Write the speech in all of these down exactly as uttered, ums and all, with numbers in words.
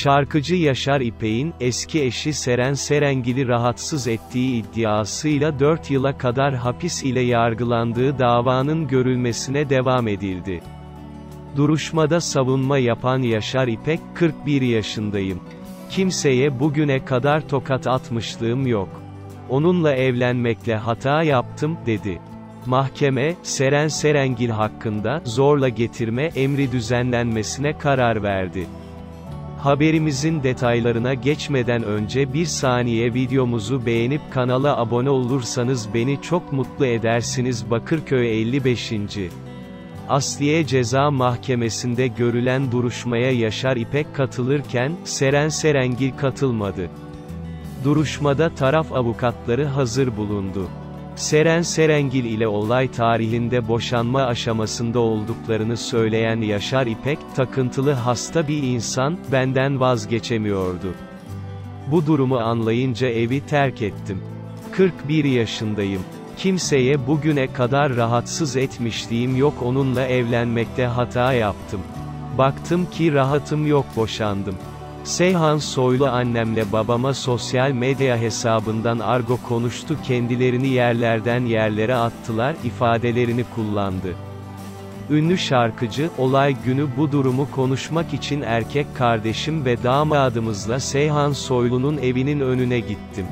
Şarkıcı Yaşar İpek'in, eski eşi Seren Serengil'i rahatsız ettiği iddiasıyla dört yıla kadar hapis ile yargılandığı davanın görülmesine devam edildi. Duruşmada savunma yapan Yaşar İpek, kırk bir yaşındayım. Kimseye bugüne kadar tokat atmışlığım yok. Onunla evlenmekle hata yaptım, dedi. Mahkeme, Seren Serengil hakkında, zorla getirme emri düzenlenmesine karar verdi. Haberimizin detaylarına geçmeden önce bir saniye videomuzu beğenip kanala abone olursanız beni çok mutlu edersiniz. Bakırköy elli beşinci Asliye Ceza Mahkemesi'nde görülen duruşmaya Yaşar İpek katılırken, Seren Serengil katılmadı. Duruşmada taraf avukatları hazır bulundu. Seren Serengil ile olay tarihinde boşanma aşamasında olduklarını söyleyen Yaşar İpek, takıntılı hasta bir insan, benden vazgeçemiyordu. Bu durumu anlayınca evi terk ettim. kırk bir yaşındayım. Kimseye bugüne kadar rahatsız etmişliğim yok, onunla evlenmekte hata yaptım. Baktım ki rahatım yok, boşandım. Seyhan Soylu annemle babama sosyal medya hesabından argo konuştu, kendilerini yerlerden yerlere attılar ifadelerini kullandı. Ünlü şarkıcı, olay günü bu durumu konuşmak için erkek kardeşim ve damadımızla Seyhan Soylu'nun evinin önüne gittim.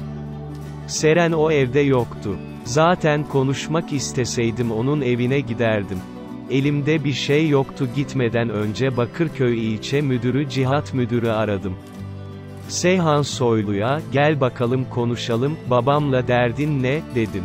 Seren o evde yoktu. Zaten konuşmak isteseydim onun evine giderdim. Elimde bir şey yoktu, gitmeden önce Bakırköy İlçe Müdürü Cihat Müdürü aradım. Seyhan Soylu'ya, gel bakalım konuşalım, babamla derdin ne, dedim.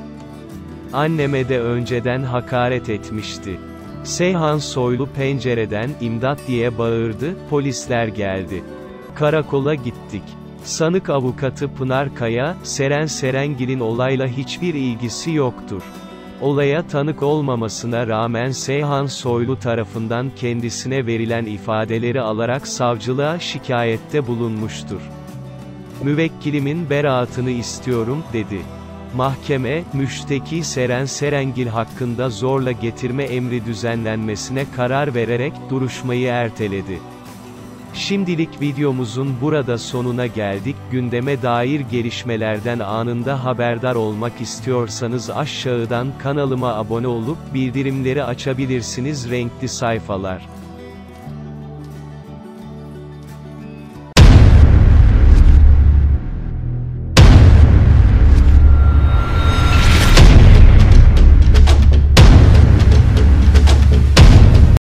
Anneme de önceden hakaret etmişti. Seyhan Soylu pencereden, imdat diye bağırdı, polisler geldi. Karakola gittik. Sanık avukatı Pınar Kaya, Seren Serengil'in olayla hiçbir ilgisi yoktur. Olaya tanık olmamasına rağmen Seyhan Soylu tarafından kendisine verilen ifadeleri alarak savcılığa şikayette bulunmuştur. Müvekkilimin beraatını istiyorum, dedi. Mahkeme, müşteki Seren Serengil hakkında zorla getirme emri düzenlenmesine karar vererek, duruşmayı erteledi. Şimdilik videomuzun burada sonuna geldik. Gündeme dair gelişmelerden anında haberdar olmak istiyorsanız aşağıdan kanalıma abone olup bildirimleri açabilirsiniz. Renkli sayfalar.